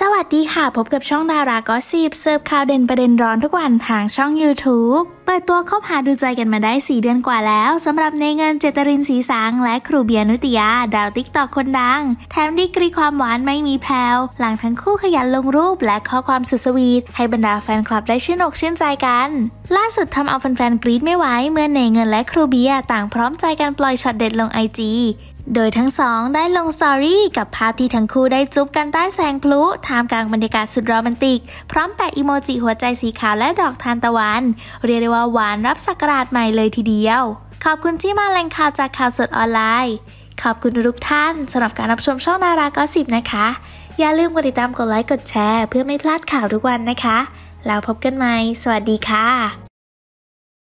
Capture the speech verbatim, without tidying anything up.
สวัสดีค่ะพบกับช่องดารากอสซิบเสิร์ฟข่าวเด่นประเด็นร้อนทุกวันทางช่อง YouTube เปิดตัวคบหาดูใจกันมาได้สี่เดือนกว่าแล้วสำหรับเนเงินเจตรินศรีสังและครูเบียร์นุติยาดาวติ๊กต็อกคนดังแถมดีกรีความหวานไม่มีแผ่วหลังทั้งคู่ขยันลงรูปและข้อความสุดสวีทให้บรรดาแฟนคลับได้ชื่นอกชื่นใจกันล่าสุดทำเอาแฟนๆกรี๊ดไม่ไหวเมื่อเนเงินและครูเบียร์ต่างพร้อมใจกันปล่อยช็อตเด็ดลง ไอ จี โดยทั้งสองได้ลงสตอรี่กับภาพที่ทั้งคู่ได้จุ๊บกันใต้แสงพลุท่ามกลางบรรยากาศสุดโรแมนติกพร้อมแปะอีโมจิหัวใจสีขาวและดอกทานตะวันเรียกได้ว่าหวานรับศักราชใหม่เลยทีเดียวขอบคุณที่มาแหล่งข่าวจากข่าวสดออนไลน์ขอบคุณทุกท่านสำหรับการรับชมช่องดารากอสซิบนะคะอย่าลืมกดติดตามกดไลค์กดแชร์เพื่อไม่พลาดข่าวทุกวันนะคะแล้วพบกันใหม่สวัสดีค่ะ